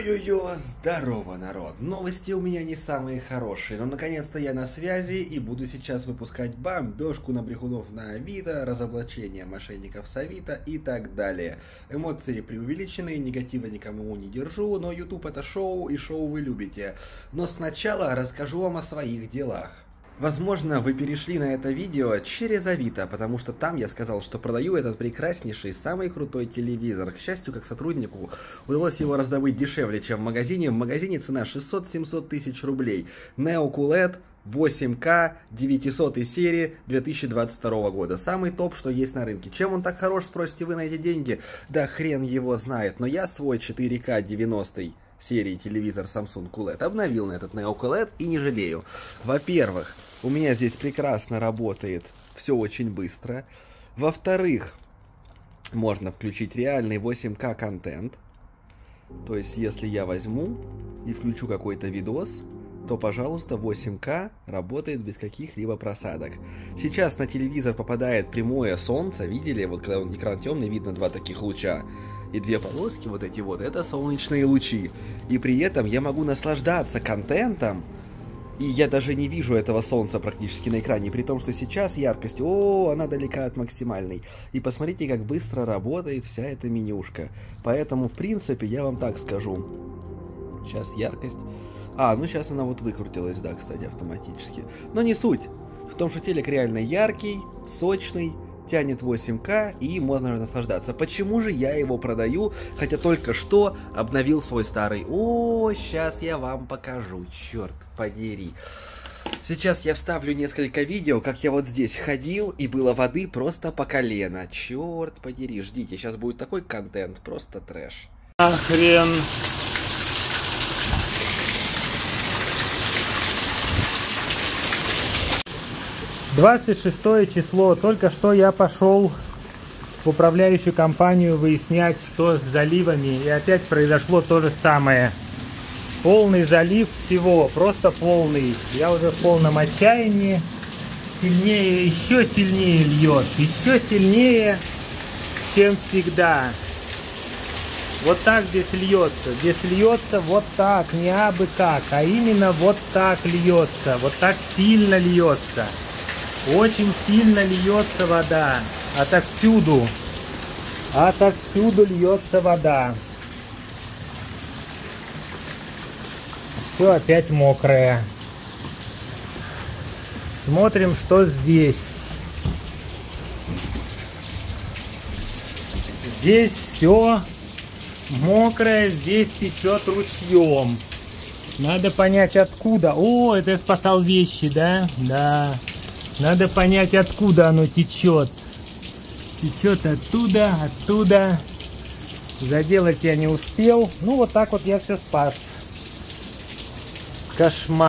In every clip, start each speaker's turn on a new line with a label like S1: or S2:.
S1: Йо-йо-йо, здорово, народ! Новости у меня не самые хорошие, но наконец-то я на связи и буду сейчас выпускать бомбежку на брехунов на Авито, разоблачение мошенников с Авито и так далее. Эмоции преувеличенные, негатива никому не держу, но YouTube это шоу, и шоу вы любите. Но сначала расскажу вам о своих делах. Возможно, вы перешли на это видео через Авито, потому что там я сказал, что продаю этот прекраснейший, самый крутой телевизор. К счастью, как сотруднику, удалось его раздобыть дешевле, чем в магазине. В магазине цена 600-700 тысяч рублей. Neo QLED 8K 900 серии 2022 года. Самый топ, что есть на рынке. Чем он так хорош, спросите вы на эти деньги? Да хрен его знает, но я свой 4K 90 серии телевизор Samsung QLED обновил на этот Neo QLED и не жалею. Во-первых, у меня здесь прекрасно работает все очень быстро. Во-вторых, можно включить реальный 8К контент. То есть, если я возьму и включу какой-то видос, то, пожалуйста, 8К работает без каких-либо просадок. Сейчас на телевизор попадает прямое солнце. Видели? Вот когда он экран темный, видно два таких луча. И две полоски вот эти вот, это солнечные лучи. И при этом я могу наслаждаться контентом. И я даже не вижу этого солнца практически на экране. При том, что сейчас яркость, она далека от максимальной. И посмотрите, как быстро работает вся эта менюшка. Поэтому, в принципе, я вам так скажу. Сейчас яркость. Ну сейчас она вот выкрутилась, да, кстати, автоматически. Но не суть. В том, что телек реально яркий, сочный, тянет 8К и можно наслаждаться. Почему же я его продаю, хотя только что обновил свой старый? Сейчас я вам покажу, черт подери. Сейчас я вставлю несколько видео, как я вот здесь ходил, и было воды просто по колено. Черт подери, ждите, сейчас будет такой контент, просто трэш.
S2: Хрен. «26 число. Только что я пошел в управляющую компанию выяснять, что с заливами. И опять произошло то же самое. Полный залив всего. Просто полный. Я уже в полном отчаянии. Сильнее, еще сильнее льет. Еще сильнее, чем всегда. Вот так здесь льется. Здесь льется вот так. Не абы как, а именно вот так льется. Вот так сильно льется. Очень сильно льется вода. Отовсюду. Отовсюду льется вода. Все опять мокрое. Смотрим, что здесь. Здесь все мокрое, здесь течет ручьем. Надо понять, откуда. Это я спасал вещи, да? Да. Надо понять, откуда оно течет. Течет оттуда, оттуда. Заделать я не успел. Вот так вот я все спас. Кошмар.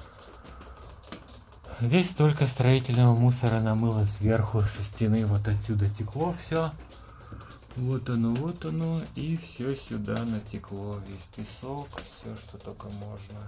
S2: Здесь столько строительного мусора намыло сверху, со стены. Вот отсюда текло все. Вот оно. И все сюда натекло. Весь песок, все, что только можно.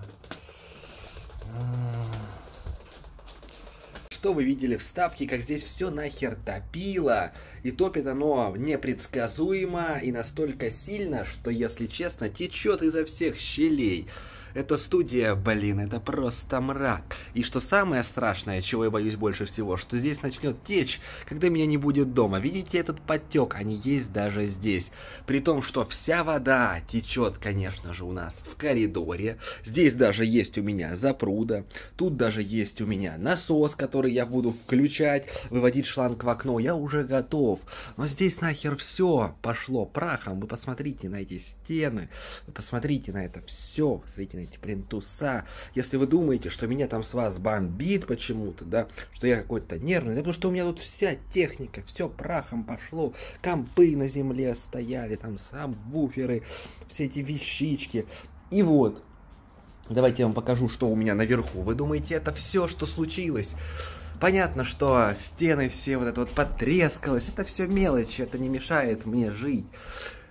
S1: Что вы видели вставки, как здесь все нахер топило, и топит оно непредсказуемо и настолько сильно, что, если честно, течет изо всех щелей. Эта студия, это просто мрак. И что самое страшное, чего я боюсь больше всего, что здесь начнет течь, когда меня не будет дома. Видите этот подтек? Они есть даже здесь. При том, что вся вода течет, конечно же, у нас в коридоре. Здесь даже есть у меня запруда. Тут даже есть у меня насос, который я буду включать, выводить шланг в окно. Я уже готов. Но здесь нахер все пошло прахом. Вы посмотрите на эти стены. Вы посмотрите на это все. Смотрите на эти плинтуса. Если вы думаете, что меня там с вас бомбит почему-то, да, что я какой-то нервный, да, потому что у меня тут вся техника, все прахом пошло, компы на земле стояли, там сабвуферы, все эти вещички. И вот, давайте я вам покажу, что у меня наверху. Вы думаете, это все, что случилось? Понятно, что стены все вот это вот потрескалось, это все мелочи, это не мешает мне жить.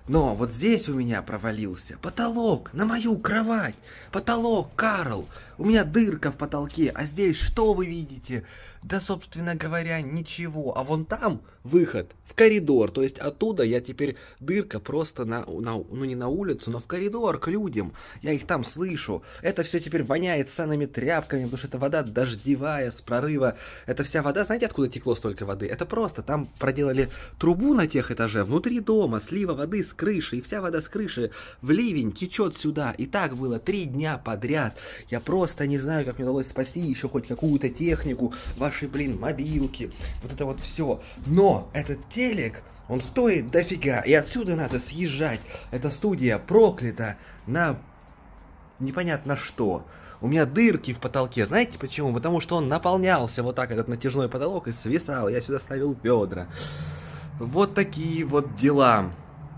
S1: Но вот здесь у меня провалился потолок на мою кровать. Потолок, Карл. У меня дырка в потолке. А здесь что вы видите? Да, собственно говоря, ничего. А вон там выход в коридор. То есть оттуда я теперь дырка просто ну не на улицу, но в коридор к людям. Я их там слышу. Это все теперь воняет санными тряпками, потому что это вода дождевая с прорыва. Это вся вода, знаете, откуда текло столько воды? Это просто там проделали трубу на тех этажах внутри дома, слива воды с крыши. И вся вода с крыши в ливень течет сюда. И так было 3 дня подряд. Я просто не знаю, как мне удалось спасти еще хоть какую-то технику, ваши, мобилки, вот это вот все. Но этот телек, он стоит дофига, и отсюда надо съезжать. Эта студия проклята на непонятно что. У меня дырки в потолке, знаете почему? Потому что он наполнялся вот так, этот натяжной потолок, и свисал. Я сюда ставил ведра. Вот такие вот дела.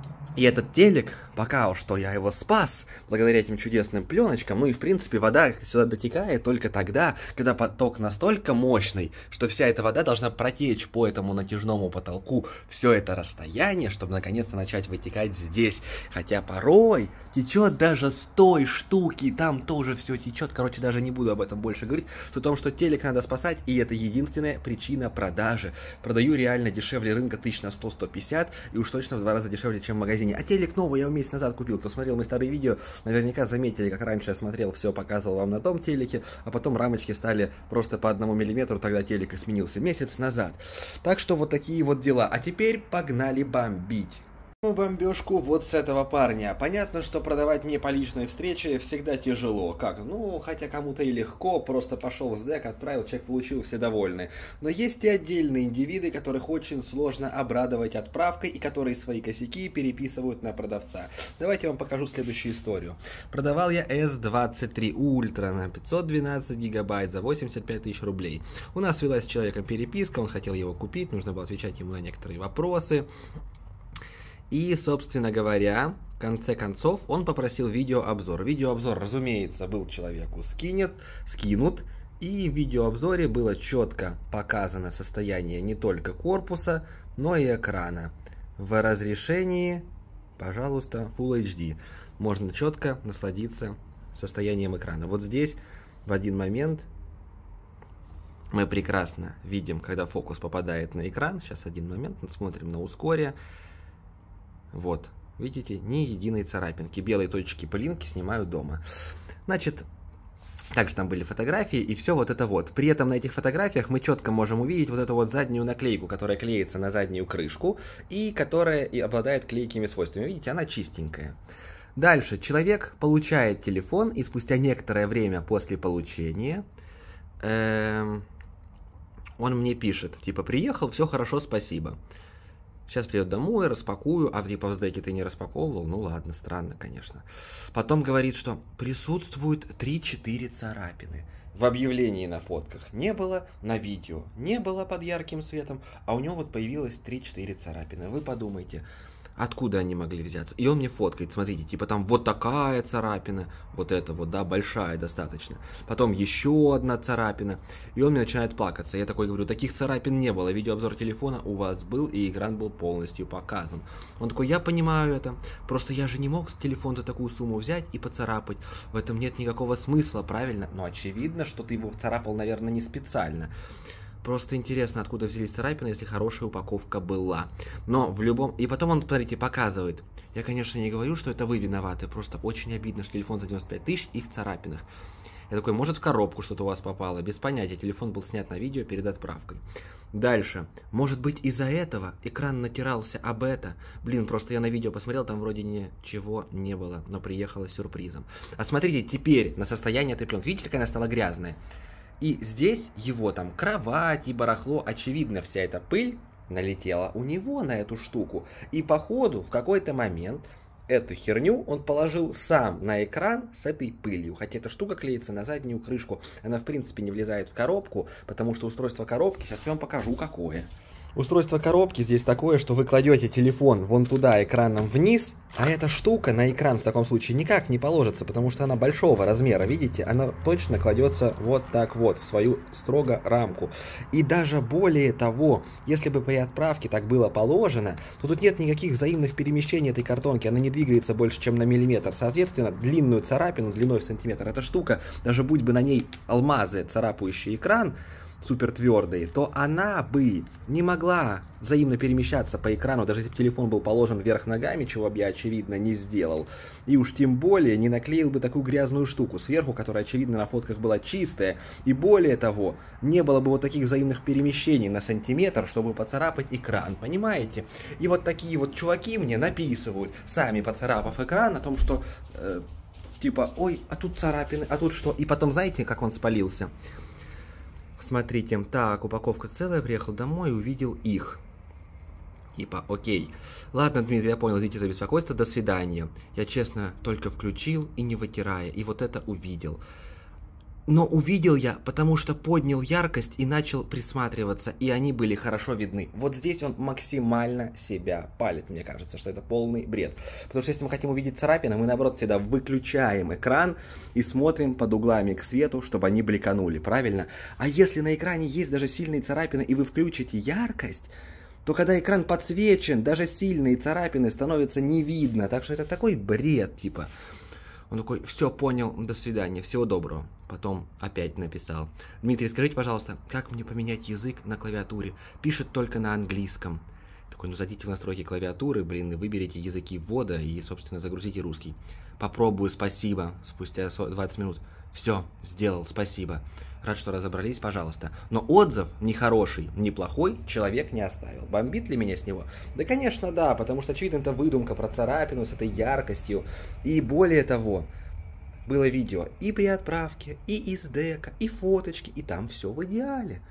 S1: И этот телек, пока что я его спас, благодаря этим чудесным пленочкам, ну и в принципе вода сюда дотекает только тогда, когда поток настолько мощный, что вся эта вода должна протечь по этому натяжному потолку все это расстояние, чтобы наконец-то начать вытекать здесь. Хотя порой течет даже с той штуки, там тоже все течет. Короче, даже не буду об этом больше говорить. Суть в том, что телек надо спасать, и это единственная причина продажи. Продаю реально дешевле рынка 1000 на 100-150, и уж точно в 2 раза дешевле, чем в магазине. А телек новый я месяц назад купил. Кто смотрел мои старые видео, наверняка заметили, как раньше я смотрел, все показывал вам на том телеке, а потом рамочки стали просто по 1 миллиметру, тогда телек и сменился месяц назад. Так что вот такие вот дела. А теперь погнали бомбить. Бомбежку вот с этого парня. Понятно, что продавать мне по личной встрече всегда тяжело. Как? Ну, хотя кому-то и легко, просто пошел в СДЭК, отправил, человек получил, все довольны. Но есть и отдельные индивиды, которых очень сложно обрадовать отправкой и которые свои косяки переписывают на продавца. Давайте я вам покажу следующую историю. Продавал я S23 Ultra на 512 гигабайт за 85 тысяч рублей. У нас велась с человеком переписка, он хотел его купить, нужно было отвечать ему на некоторые вопросы. И, собственно говоря, в конце концов, он попросил видеообзор. Видеообзор, разумеется, был человеку скинут. И в видеообзоре было четко показано состояние не только корпуса, но и экрана. В разрешении, пожалуйста, Full HD. Можно четко насладиться состоянием экрана. Вот здесь в один момент мы прекрасно видим, когда фокус попадает на экран. Сейчас один момент, смотрим на ускоре. Вот, видите, ни единой царапинки. Белые точки пылинки снимаю дома. Значит, также там были фотографии и все вот это вот. При этом на этих фотографиях мы четко можем увидеть вот эту вот заднюю наклейку, которая клеится на заднюю крышку и которая и обладает клейкими свойствами. Видите, она чистенькая. Дальше, человек получает телефон, и спустя некоторое время после получения он мне пишет, типа, приехал, все хорошо, спасибо. Сейчас придет домой, распакую, а типа в СДЭКе ты не распаковывал? Ну ладно, странно, конечно. Потом говорит, что присутствуют 3-4 царапины. В объявлении на фотках не было, на видео не было под ярким светом, а у него вот появилось 3-4 царапины. Вы подумайте, откуда они могли взяться? И он мне фоткает, смотрите, типа там вот такая царапина, вот эта вот, да, большая достаточно. Потом еще одна царапина, и он мне начинает плакаться. Я такой говорю, таких царапин не было, видеообзор телефона у вас был, и экран был полностью показан. Он такой, я понимаю это, просто я же не мог с телефона за такую сумму взять и поцарапать. В этом нет никакого смысла, правильно? Но очевидно, что ты его царапал, наверное, не специально. Просто интересно, откуда взялись царапины, если хорошая упаковка была. Но в любом... И потом он, смотрите, показывает. Я, конечно, не говорю, что это вы виноваты. Просто очень обидно, что телефон за 95 тысяч и в царапинах. Я такой, может, в коробку что-то у вас попало? Без понятия. Телефон был снят на видео перед отправкой. Дальше. Может быть, из-за этого экран натирался об это. Блин, просто я на видео посмотрел, там вроде ничего не было, но приехало с сюрпризом. А смотрите теперь на состояние этой пленки. Видите, какая она стала грязная? И здесь его там кровать и барахло, очевидно, вся эта пыль налетела у него на эту штуку. И походу в какой-то момент эту херню он положил сам на экран с этой пылью. Хотя эта штука клеится на заднюю крышку. Она в принципе не влезает в коробку, потому что устройство коробки, сейчас я вам покажу какое. Устройство коробки здесь такое, что вы кладете телефон вон туда экраном вниз, а эта штука на экран в таком случае никак не положится, потому что она большого размера, видите? Она точно кладется вот так вот, в свою строго рамку. И даже более того, если бы при отправке так было положено, то тут нет никаких взаимных перемещений этой картонки, она не двигается больше, чем на миллиметр. Соответственно, длинную царапину длиной в сантиметр, эта штука, даже будь бы на ней алмазы, царапающие экран, супер твердые, то она бы не могла взаимно перемещаться по экрану, даже если бы телефон был положен вверх ногами, чего бы я, очевидно, не сделал. И уж тем более не наклеил бы такую грязную штуку сверху, которая, очевидно, на фотках была чистая. И более того, не было бы вот таких взаимных перемещений на сантиметр, чтобы поцарапать экран, понимаете? И вот такие вот чуваки мне написывают, сами поцарапав экран, о том, что типа, ой, а тут царапины, а тут что? И потом, знаете, как он спалился? Смотрите, так, упаковка целая, приехал домой и увидел их. Типа, окей. Ладно, Дмитрий, я понял, извините за беспокойство, до свидания. Я честно только включил и не вытирая, и вот это увидел. Но увидел я, потому что поднял яркость и начал присматриваться, и они были хорошо видны. Вот здесь он максимально себя палит, мне кажется, что это полный бред. Потому что если мы хотим увидеть царапины, мы наоборот всегда выключаем экран и смотрим под углами к свету, чтобы они бликанули, правильно? А если на экране есть даже сильные царапины, и вы включите яркость, то когда экран подсвечен, даже сильные царапины становятся не видно. Так что это такой бред, типа. Он такой, все понял, до свидания, всего доброго. Потом опять написал. Дмитрий, скажите, пожалуйста, как мне поменять язык на клавиатуре? Пишет только на английском. Такой, ну зайдите в настройки клавиатуры, блин, и выберите языки ввода и, собственно, загрузите русский. Попробую, спасибо. Спустя 20 минут. Все, сделал, спасибо. Рад, что разобрались, пожалуйста. Но отзыв нехороший, неплохой человек не оставил. Бомбит ли меня с него? Да, конечно, да, потому что, очевидно, это выдумка про царапину с этой яркостью. И более того, было видео и при отправке, и из дека, и фоточки, и там все в идеале.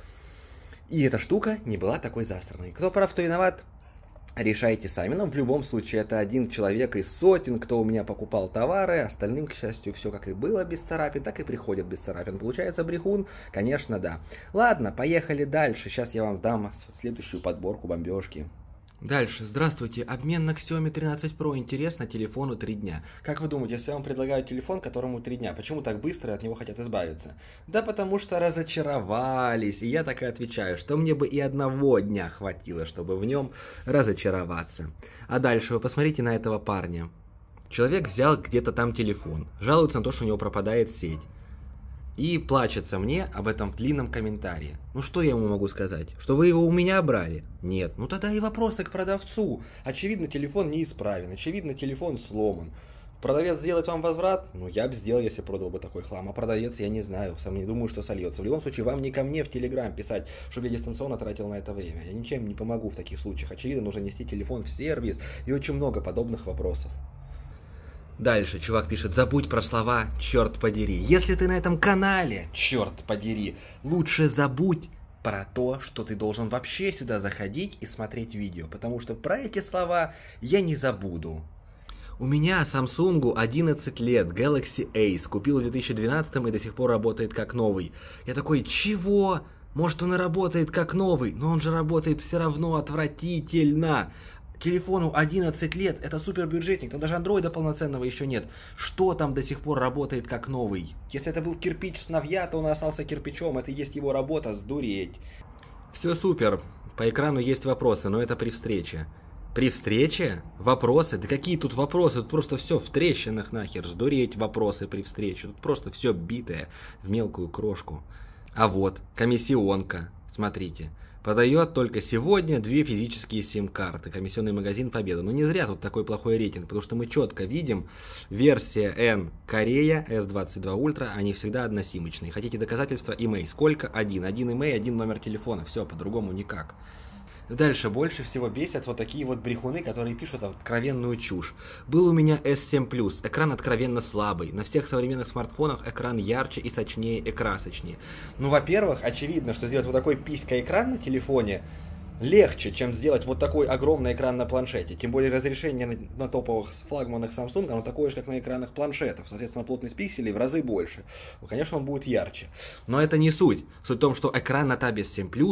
S1: И эта штука не была такой засранной. Кто прав, кто виноват? Решайте сами, но в любом случае это один человек из сотен, кто у меня покупал товары, остальным, к счастью, все как и было без царапин, так и приходит без царапин. Получается брехун? Конечно, да. Ладно, поехали дальше, сейчас я вам дам следующую подборку бомбежки. Дальше. Здравствуйте. Обмен на Xiaomi 13 Pro. Интересно, телефону 3 дня. Как вы думаете, если я вам предлагаю телефон, которому 3 дня, почему так быстро от него хотят избавиться? Да потому что разочаровались. И я так и отвечаю, что мне бы и одного дня хватило, чтобы в нем разочароваться. А дальше вы посмотрите на этого парня. Человек взял где-то там телефон, жалуется на то, что у него пропадает сеть. И плачется мне об этом в длинном комментарии. Ну что я ему могу сказать? Что вы его у меня брали? Нет. Ну тогда и вопросы к продавцу. Очевидно, телефон неисправен. Очевидно, телефон сломан. Продавец сделает вам возврат? Ну я бы сделал, если продал бы такой хлам. А продавец, я не знаю, сам не думаю, что сольется. В любом случае, вам не ко мне в Телеграм писать, чтобы я дистанционно тратил на это время. Я ничем не помогу в таких случаях. Очевидно, нужно нести телефон в сервис. И очень много подобных вопросов. Дальше чувак пишет, забудь про слова, черт подери. Если ты на этом канале, черт подери, лучше забудь про то, что ты должен вообще сюда заходить и смотреть видео. Потому что про эти слова я не забуду. У меня Samsung 11 лет, Galaxy Ace, купил в 2012 и до сих пор работает как новый. Я такой, чего? Может он и работает как новый, но он же работает все равно отвратительно. Телефону 11 лет, это супер бюджетник, там даже андроида полноценного еще нет. Что там до сих пор работает как новый? Если это был кирпич с Навья, то он остался кирпичом, это и есть его работа, сдуреть. Все супер, по экрану есть вопросы, но это при встрече. При встрече? Вопросы? Да какие тут вопросы? Тут просто все в трещинах нахер, сдуреть вопросы при встрече. Тут просто все битое в мелкую крошку. А вот, комиссионка, смотрите. Подает только сегодня 2 физические сим-карты. Комиссионный магазин Победа. Но не зря тут такой плохой рейтинг, потому что мы четко видим, версия N Корея, S22 Ultra, они всегда односимочные. Хотите доказательства? Имей. Сколько? Один имей, один номер телефона. Все, по-другому никак. Дальше больше всего бесят вот такие вот брехуны, которые пишут откровенную чушь. Был у меня S7 Plus, экран откровенно слабый. На всех современных смартфонах экран ярче и сочнее, и красочнее. Ну, во-первых, очевидно, что сделать вот такой писька-экран на телефоне легче, чем сделать вот такой огромный экран на планшете. Тем более разрешение на топовых флагманах Samsung, оно такое же, как на экранах планшетов. Соответственно, плотность пикселей в разы больше. Ну, конечно, он будет ярче. Но это не суть. Суть в том, что экран на Tab S7 Plus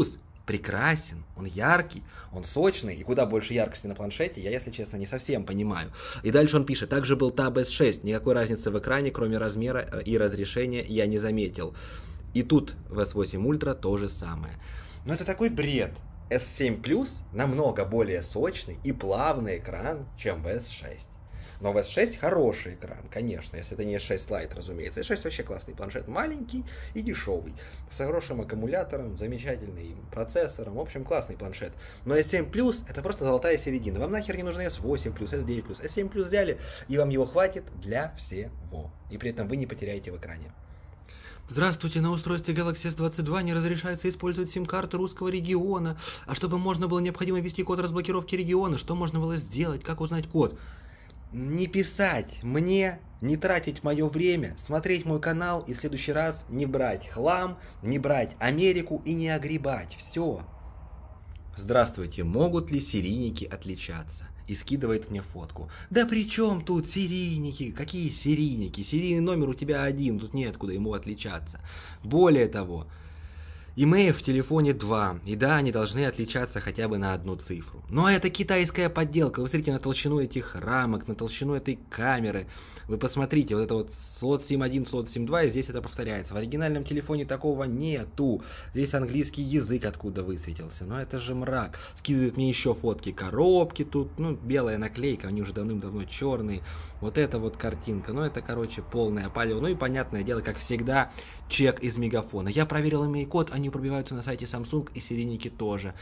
S1: прекрасен, он яркий, он сочный, и куда больше яркости на планшете, я, если честно, не совсем понимаю. И дальше он пишет, также был Tab S6, никакой разницы в экране, кроме размера и разрешения, я не заметил. И тут в S8 Ultra то же самое. Но это такой бред. S7 Plus намного более сочный и плавный экран, чем в S6. Но в S6 хороший экран, конечно, если это не S6 Lite, разумеется. S6 вообще классный планшет, маленький и дешевый, с хорошим аккумулятором, замечательным процессором, в общем, классный планшет. Но S7 Plus это просто золотая середина. Вам нахер не нужно S8 Plus, S9 Plus. S7 Plus взяли, и вам его хватит для всего. И при этом вы не потеряете в экране. Здравствуйте, на устройстве Galaxy S22 не разрешается использовать сим-карты русского региона. А чтобы можно было, необходимо ввести код разблокировки региона. Что можно было сделать? Как узнать код? Не писать мне, не тратить мое время, смотреть мой канал и в следующий раз не брать хлам, не брать Америку и не огребать. Все. Здравствуйте, могут ли серийники отличаться? И скидывает мне фотку. Да при чем тут серийники? Какие серийники? Серийный номер у тебя один, тут неоткуда ему отличаться. Более того, имеев в телефоне 2, и да, они должны отличаться хотя бы на одну цифру. Но это китайская подделка, вы смотрите на толщину этих рамок, на толщину этой камеры. Вы посмотрите, вот это вот слот SIM1, слот SIM2, и здесь это повторяется. В оригинальном телефоне такого нету. Здесь английский язык откуда высветился, но это же мрак. Скидывает мне еще фотки коробки тут, ну, белая наклейка, они уже давным-давно черные. Вот эта вот картинка, ну, это, короче, полное палево. Ну и понятное дело, как всегда, чек из Мегафона. Я проверил имей-код, они пробиваются на сайте Samsung, и серийники тоже.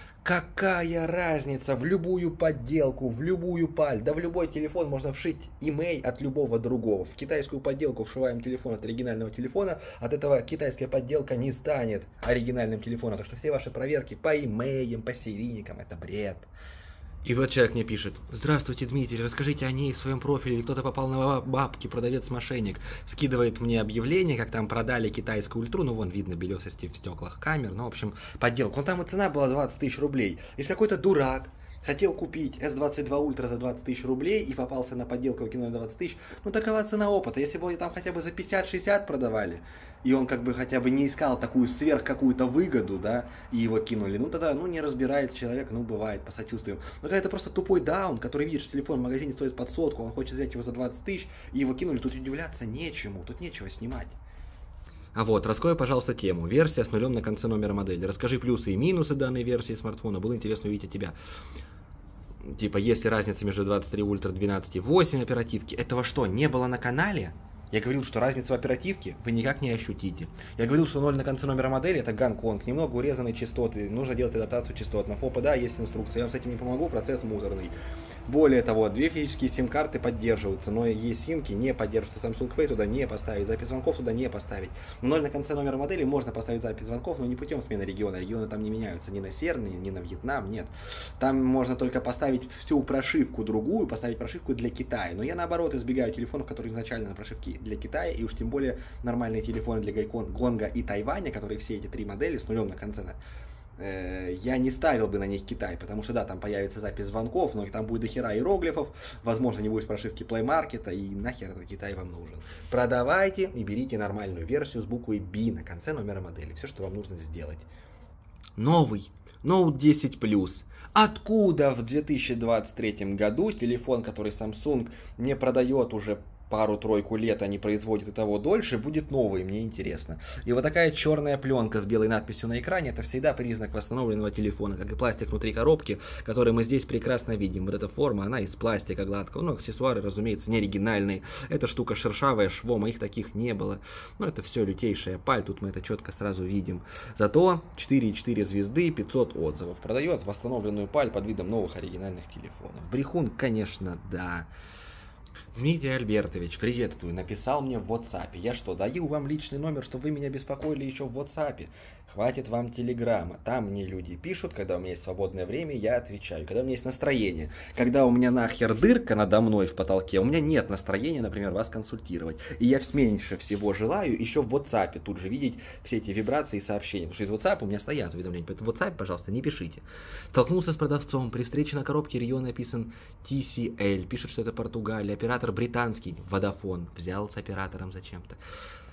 S1: Какая разница в любую подделку, в любую паль, да в любой телефон можно вшить имей от любого другого. В китайскую подделку вшиваем телефон от оригинального телефона, от этого китайская подделка не станет оригинальным телефоном. Так что все ваши проверки по имеям, по серийникам, это бред. И вот человек мне пишет: здравствуйте, Дмитрий, расскажите о ней в своем профиле, или кто-то попал на бабки, продавец-мошенник. Скидывает мне объявление, как там продали китайскую ультру, ну вон видно белесости в стеклах камер, ну в общем подделку. Но там и цена была 20 тысяч рублей. Если какой-то дурак хотел купить S22 Ultra за 20 тысяч рублей и попался на подделку и кинули 20 тысяч, ну такова цена опыта. Если бы там хотя бы за 50-60 продавали, и он как бы хотя бы не искал такую сверх какую-то выгоду, да, и его кинули, ну тогда, ну не разбирается человек, ну бывает, по сочувствию. Но когда это просто тупой даун, который видит, что телефон в магазине стоит под сотку, он хочет взять его за 20 тысяч, и его кинули, тут удивляться нечему, тут нечего снимать. А вот, раскрой, пожалуйста, тему. Версия с нулем на конце номера модели. Расскажи плюсы и минусы данной версии смартфона. Было интересно увидеть от тебя. Типа, есть ли разница между 23 Ultra 12.8 оперативки? Этого что, не было на канале? Я говорил, что разницу в оперативке вы никак не ощутите. Я говорил, что 0 на конце номера модели — это Гонконг, немного урезанные частоты, нужно делать адаптацию частот. На ФОПа, да, есть инструкция, я вам с этим не помогу, процесс муторный. Более того, две физические сим-карты поддерживаются, но eSIM-ки не поддерживаются. Samsung Pay туда не поставить, запись звонков туда не поставить. 0 на конце номера модели можно поставить запись звонков, но не путем смены региона. Регионы там не меняются ни на Северный, ни на Вьетнам, нет. Там можно только поставить всю прошивку другую, поставить прошивку для Китая. Но я наоборот избегаю телефонов, которые изначально на прошивке для Китая, и уж тем более нормальные телефоны для Гонга и Тайваня, которые все эти три модели с нулем на конце, я не ставил бы на них Китай, потому что да, там появится запись звонков, но там будет дохера иероглифов, возможно, не будет прошивки Play Market, и нахер этот Китай вам нужен. Продавайте и берите нормальную версию с буквой B на конце номера модели, все, что вам нужно сделать. Новый Note 10 Plus. Откуда в 2023 году телефон, который Samsung не продает уже пару-тройку лет, они производят и того дольше, будет новый, мне интересно. И вот такая черная пленка с белой надписью на экране — это всегда признак восстановленного телефона, как и пластик внутри коробки, который мы здесь прекрасно видим. Вот эта форма, она из пластика гладкого, но аксессуары, разумеется, не оригинальные. Эта штука шершавая, швом, а их таких не было. Но это все лютейшая паль, тут мы это четко сразу видим. Зато 4,4 звезды, 500 отзывов. Продает восстановленную паль под видом новых оригинальных телефонов. Брехун, конечно, да. Дмитрий Альбертович, приветствую, написал мне в WhatsApp. Я что, даю вам личный номер, чтобы вы меня беспокоили еще в WhatsApp? Хватит вам телеграмма. Там мне люди пишут, когда у меня есть свободное время, я отвечаю. Когда у меня есть настроение. Когда у меня нахер дырка надо мной в потолке, у меня нет настроения, например, вас консультировать. И я меньше всего желаю еще в WhatsApp тут же видеть все эти вибрации и сообщения. Потому что из WhatsApp у меня стоят уведомления. Поэтому в WhatsApp, пожалуйста, не пишите. Столкнулся с продавцом. При встрече на коробке регион написан TCL. Пишет, что это Португалия. Оператор британский. Vodafone. Взял с оператором зачем-то.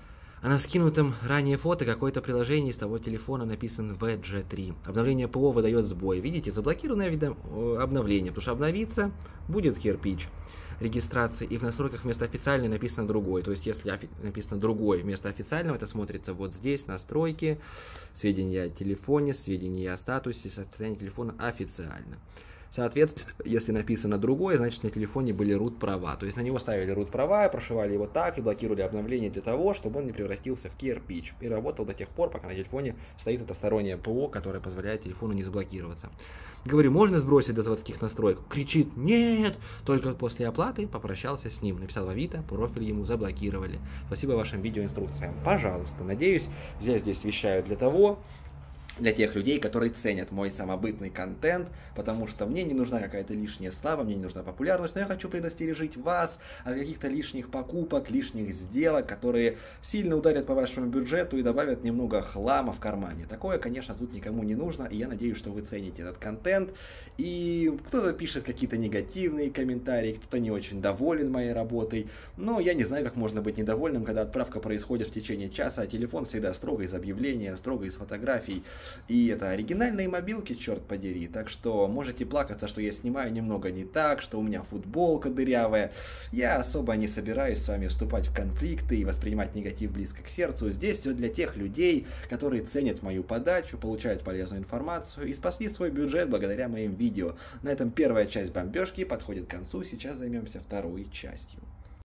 S1: А на скинутом ранее фото какое-то приложение из того телефона написано VG3. Обновление ПО выдает сбой. Видите, заблокированное обновление, потому что обновиться будет кирпич регистрации, и в настройках вместо официальной написано другой. То есть, если написано другой вместо официального, это смотрится вот здесь, настройки, сведения о телефоне, сведения о статусе, состояние телефона официально. Соответственно, если написано другое, значит на телефоне были root права. То есть на него ставили root права, прошивали его так и блокировали обновление для того, чтобы он не превратился в кирпич. И работал до тех пор, пока на телефоне стоит это стороннее ПО, которое позволяет телефону не заблокироваться. Говорю, можно сбросить до заводских настроек? Кричит, нет! Только после оплаты попрощался с ним. Написал в Авито, профиль ему заблокировали. Спасибо вашим видеоинструкциям. Пожалуйста, надеюсь, я здесь вещаю для тех людей, которые ценят мой самобытный контент, потому что мне не нужна какая-то лишняя слава, мне не нужна популярность, но я хочу предостережить вас от каких-то лишних покупок, лишних сделок, которые сильно ударят по вашему бюджету и добавят немного хлама в кармане. Такое, конечно, тут никому не нужно, и я надеюсь, что вы цените этот контент. И кто-то пишет какие-то негативные комментарии, кто-то не очень доволен моей работой, но я не знаю, как можно быть недовольным, когда отправка происходит в течение часа, а телефон всегда строго из объявления, строго из фотографий. И это оригинальные мобилки, черт подери. Так что можете плакаться, что я снимаю немного не так, что у меня футболка дырявая. Я особо не собираюсь с вами вступать в конфликты и воспринимать негатив близко к сердцу. Здесь все для тех людей, которые ценят мою подачу, получают полезную информацию и спасли свой бюджет благодаря моим видео. На этом первая часть бомбежки подходит к концу. Сейчас займемся второй частью.